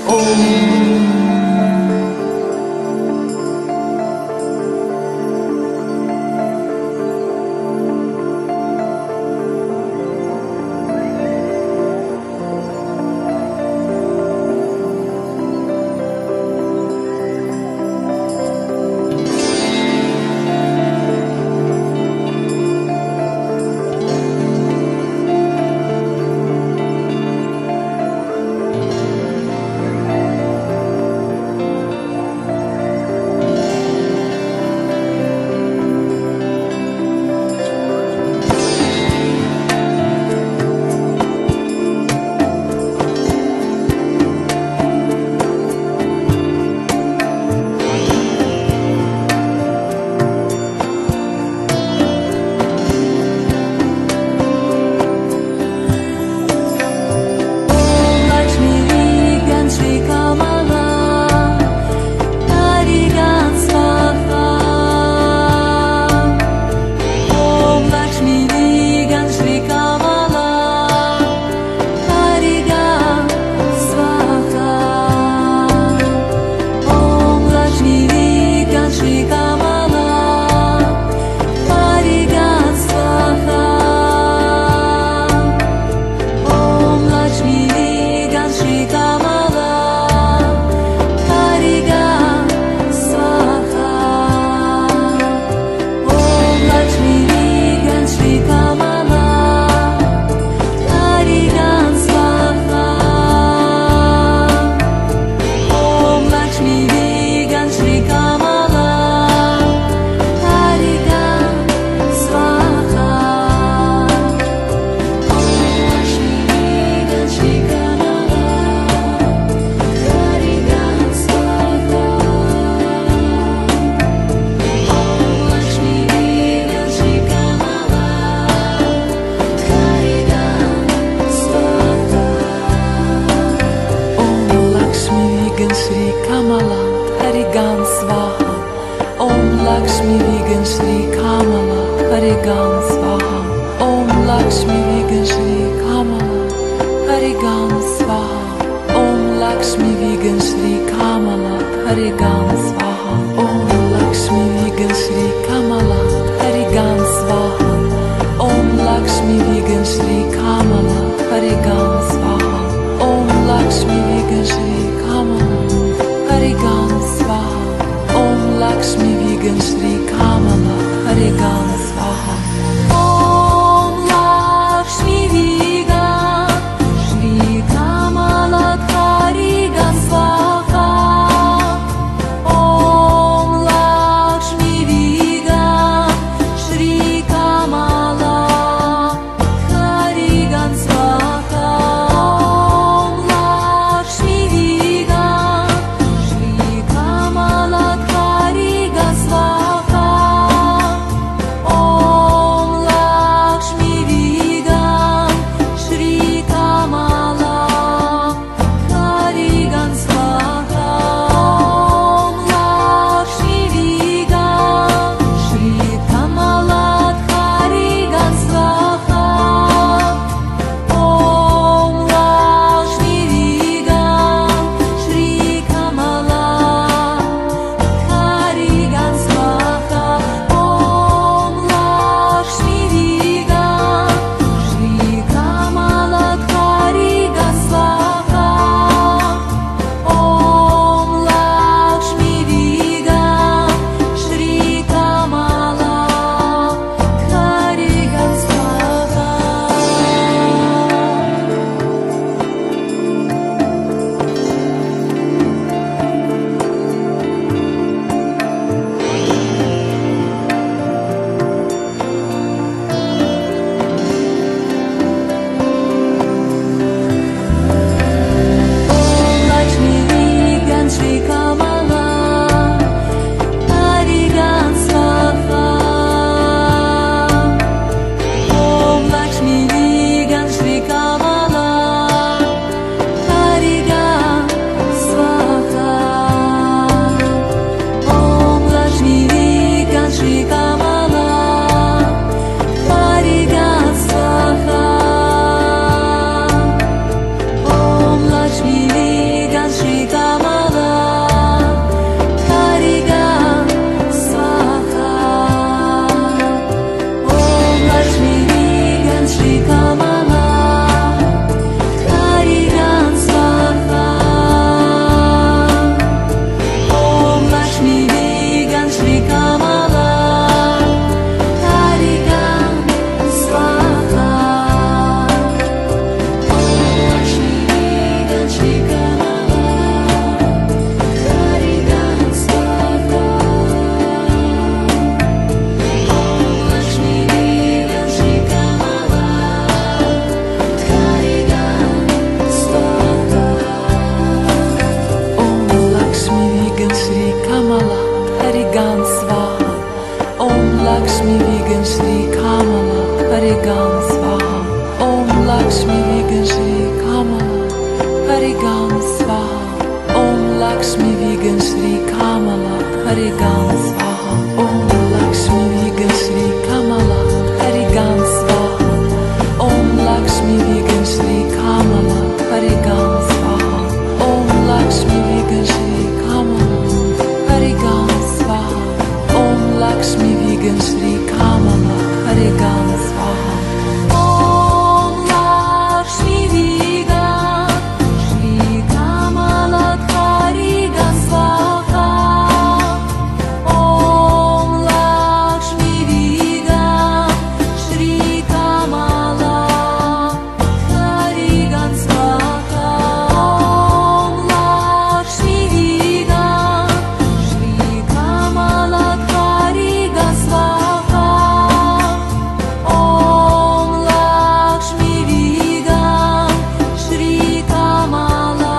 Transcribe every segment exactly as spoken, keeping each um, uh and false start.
Oh Lakshmi Vegan Shri Kamala Harigan Swaha. Om Lakshmi Vegan Shri Kamala Harigan Swaha. Om Lakshmi Vegan Shri Kamala Harigan Swaha. Om Lakshmi Vegan Shri Kamala Harigan Swaha. Om Lakshmi Vegan Shri Kamala Harigan Swaha. Om Lakshmi Vegan Shri Kamala Harigan Swaha. Om Lakshmi Vegan Shri Kamala Harigan Swaha. Om Lakshmi Vegan Shri Kamala Harigan Swaha. Om Lakshmi Vegan Shri Kamala Harigan Swaha. Om Lakshmi Vegan Shri Kamala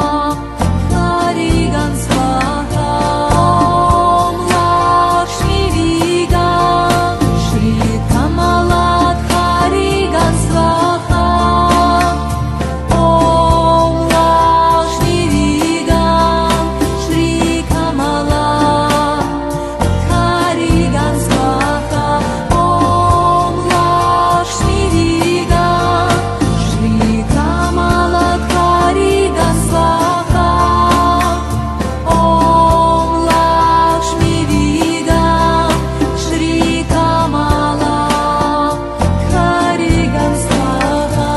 Harigan Swaha. Om Lakshmi Vegan Shri Kamala Harigan Swaha. Om Lakshmi Vegan Shri Kamala Harigan Swaha. Om Lakshmi Vegan Shri Kamala Harigan Swaha. Om Lakshmi Vegan Shri Kamala Harigan Swaha.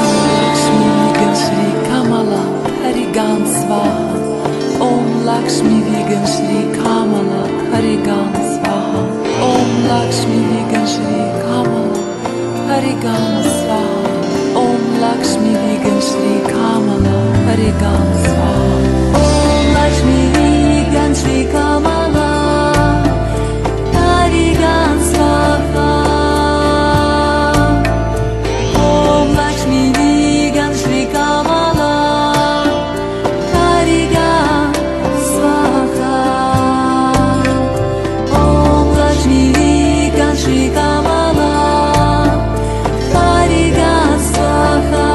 Om Lakshmi Vegan Shri Kamala Harigan Swaha. Om Lakshmi Vegan Shri Kamala Harigan Swaha. Om Lakshmi Vegan Shri Kamala Harigan Swaha. Om Lakshmi Vegan Shri Kamala Harigan Swaha. Om Lakshmi Vegan Shri Kamala Harigan Swaha. Om Lakshmi Vegan Shri Kamala Harigan Swaha.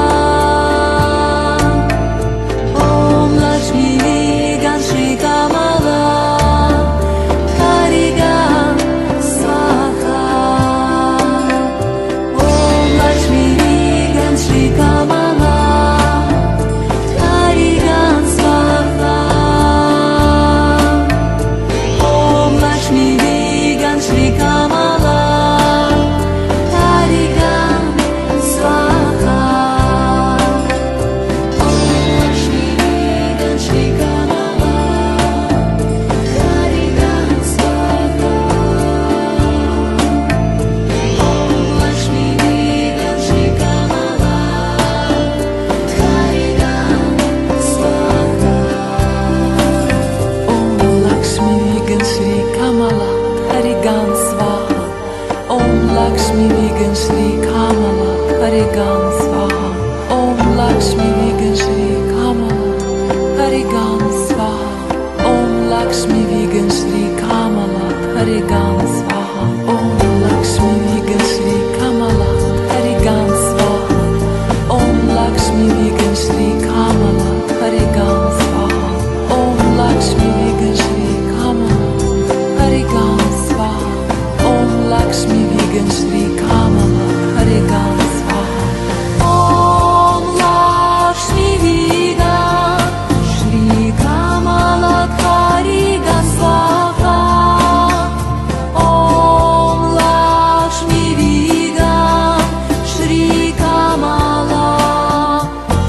Om Lakshmi Vegan Shri Kamala Harigan Swaha. Om Lakshmi Vegan Shri Kamala Harigan Swaha. Om Lakshmi Vegan Shri Kamala Harigan Swaha. Om Lakshmi Vegan Shri Kamala Harigan Swaha. Om Lakshmi Vegan Shri Kamala Harigan Swaha. Om Lakshmi Vegan Shri Kamala Harigan Swaha. Om Lakshmi Vegan Shri Kamala Harigan Swaha. Om Lakshmi Vegan Shri Kamala Harigan Swaha. Om Lakshmi Vegan Shri Kamala Harigan Swaha. Om Lakshmi Vegan Shri Kamala Harigan Swaha. Om Lakshmi Vegan Shri Kamala Harigan Swaha. Om Lakshmi Vegan Shri Kamala Harigan Swaha. Om Lakshmi Vegan Shri Kamala Harigan Swaha. Om Lakshmi Vegan Shri Kamala Harigan Swaha. Om Lakshmi Vegan Shri Kamala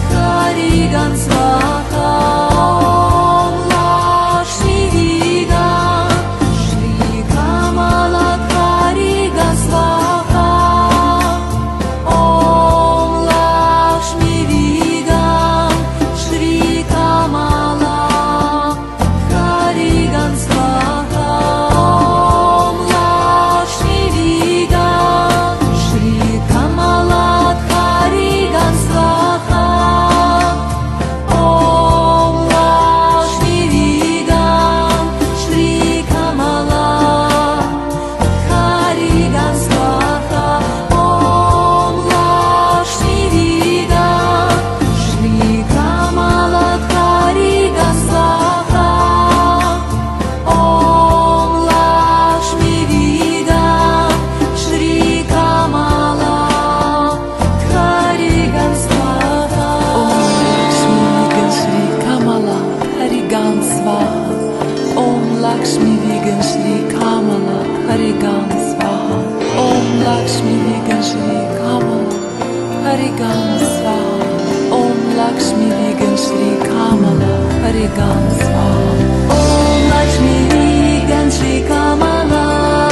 Harigam Swaha. Om Lakshmi Vigan Shri Kamala Harigam Swaha. Om Lakshmi Vigan Shri Kamala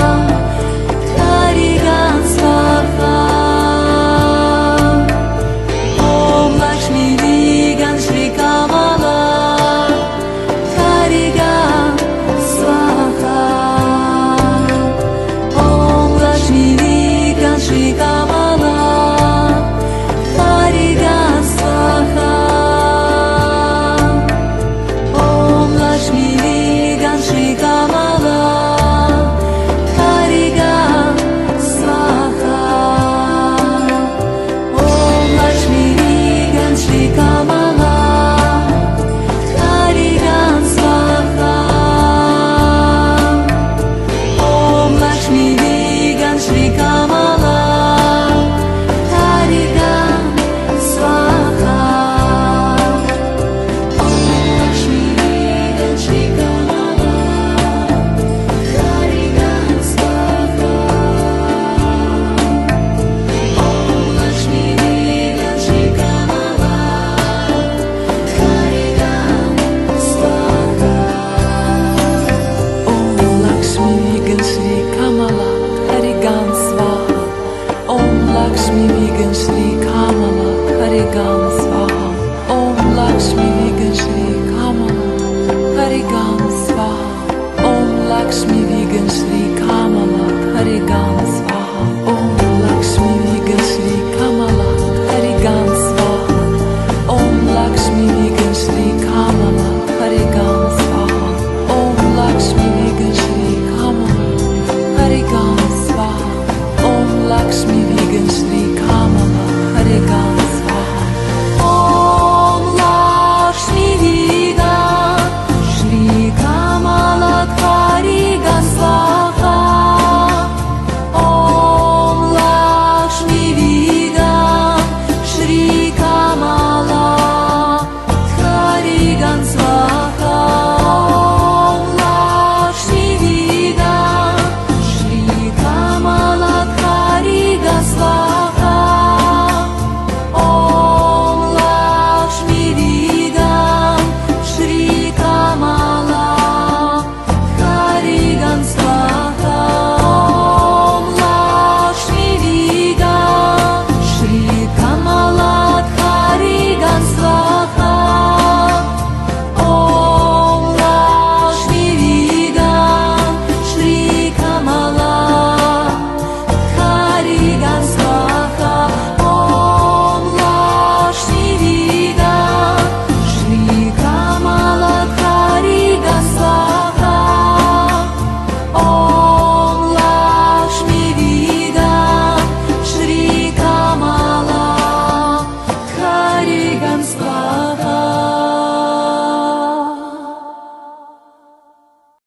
Harigam Swaha. Om Lakshmi Vigan Shri Kamala Harigam Swaha. Om Lakshmi Vigan Shri Kamala Harigam Swaha. Om Lakshmi Vigan Shri Kamala Harigam Swaha. Om Lakshmi Vigan Shri Kamala Harigam Swaha. Om Lakshmi Vigan Shri Kamala Harigam Swaha. Om Lakshmi Vigan Shri Kamala Harigam Swaha. Om Lakshmi Vigan Shri Kamala Harigam Swaha. Om Lakshmi Vigan Shri Kamala Harigam Swaha. Om Lakshmi Vigan Shri Kamala Harigam Swaha. Om Lakshmi Vigan Shri